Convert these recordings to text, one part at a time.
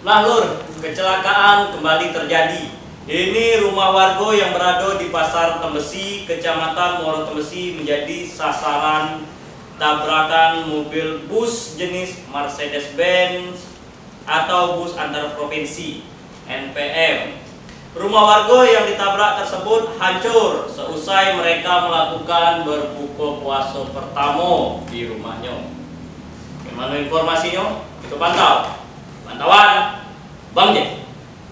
Nah Lur, kecelakaan kembali terjadi. Ini rumah warga yang berada di Pasar Tembesi, Kecamatan Muaro Tembesi menjadi sasaran tabrakan mobil bus jenis Mercedes-Benz atau bus antar provinsi NPM. Rumah warga yang ditabrak tersebut hancur seusai mereka melakukan berbuka puasa pertama di rumahnya. Gimana informasinya? Itu pantauan Bang Jack.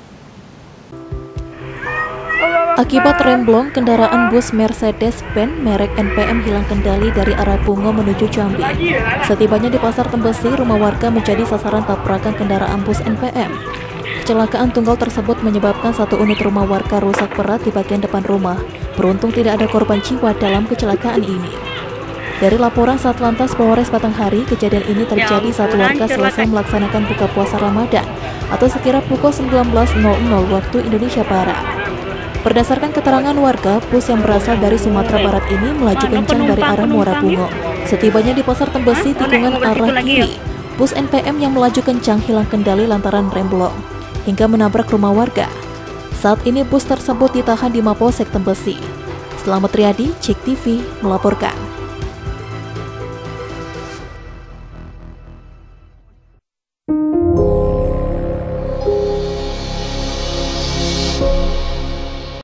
Akibat remblong, kendaraan bus Mercedes-Benz merek NPM hilang kendali dari arah Bungo menuju Jambi. Setibanya di Pasar Tembesi, rumah warga menjadi sasaran tabrakan kendaraan bus NPM. Kecelakaan tunggal tersebut menyebabkan satu unit rumah warga rusak berat di bagian depan rumah. Beruntung tidak ada korban jiwa dalam kecelakaan ini. Dari laporan Satlantas Polres Batanghari, kejadian ini terjadi saat warga selesai melaksanakan buka puasa Ramadan atau sekira pukul 19.00 waktu Indonesia Barat. Berdasarkan keterangan warga, bus yang berasal dari Sumatera Barat ini melaju kencang dari arah Muara Bungo. Setibanya di Pasar Tembesi, tikungan arah kiri, bus NPM yang melaju kencang hilang kendali lantaran remblong hingga menabrak rumah warga. Saat ini bus tersebut ditahan di Mapolsek Tembesi. Selamat Riyadi, Cek TV melaporkan.